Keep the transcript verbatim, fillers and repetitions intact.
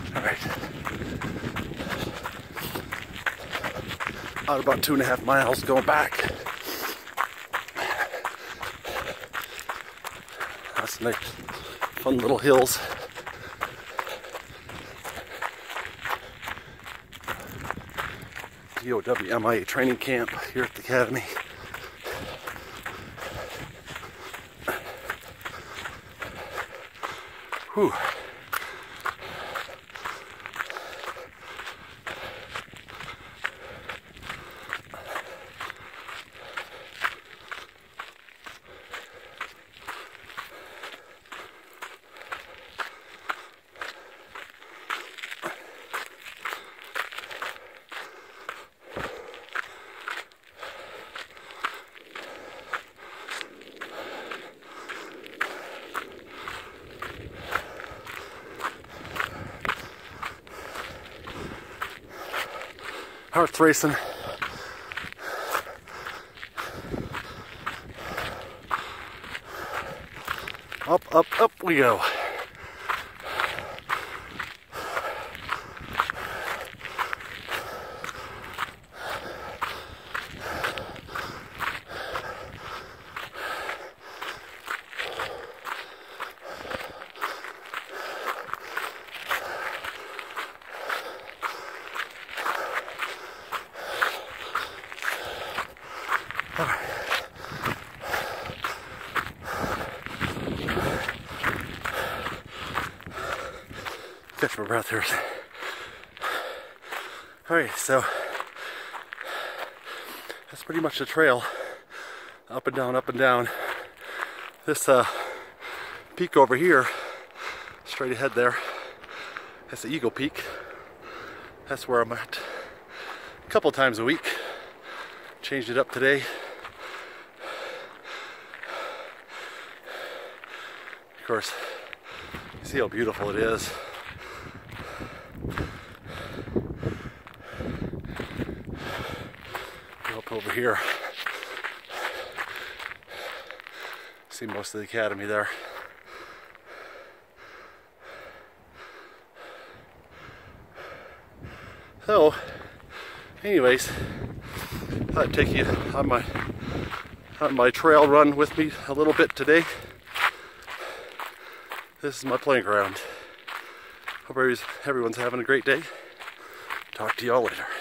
Alright. Out about two and a half miles going back. That's nice, fun little hills. D O W M I A training camp here at the academy. Whew. Heart's racing. Up, up, up we go. Catch my breath here. Alright, so that's pretty much the trail. Up and down, up and down. This uh, peak over here, straight ahead there, that's the Eagle Peak. That's where I'm at a couple times a week. Changed it up today. Of course, you see how beautiful it is. Up over here. See most of the academy there. So, anyways, thought I'd take you on my on my trail run with me a little bit today. This is my playing ground. Hope everyone's having a great day. Talk to y'all later.